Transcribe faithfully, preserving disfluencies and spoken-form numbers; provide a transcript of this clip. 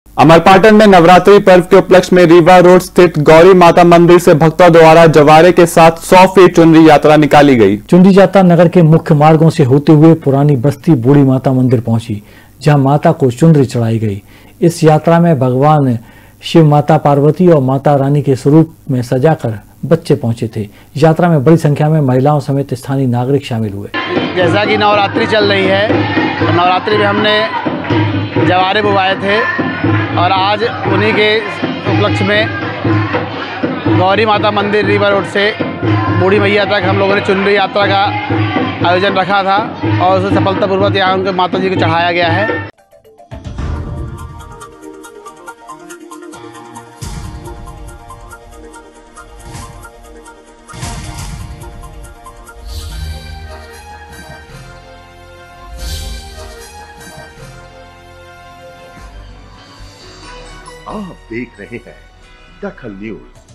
अमरपाटन में नवरात्रि पर्व के उपलक्ष्य में रीवा रोड स्थित गौरी माता मंदिर से भक्तों द्वारा जवारे के साथ सौ फीट चुनरी यात्रा निकाली गई। चुनरी यात्रा नगर के मुख्य मार्गों से होते हुए पुरानी बस्ती बूढ़ी माता मंदिर पहुंची, जहां माता को चुनरी चढ़ाई गई। इस यात्रा में भगवान शिव, माता पार्वती और माता रानी के स्वरूप में सजाकर बच्चे पहुंचे थे। यात्रा में बड़ी संख्या में महिलाओं समेत स्थानीय नागरिक शामिल हुए। जैसा कि नवरात्रि चल रही है, तो नवरात्रि में हमने जवारे बुवाए थे और आज उन्हीं के उपलक्ष्य में गौरी माता मंदिर रीवा रोड से बूढ़ी मैया तक हम लोगों ने चुनरी यात्रा का आयोजन रखा था और उसे सफलतापूर्वक यहाँ उनके माता जी को चढ़ाया गया है। आप देख रहे हैं दखल न्यूज।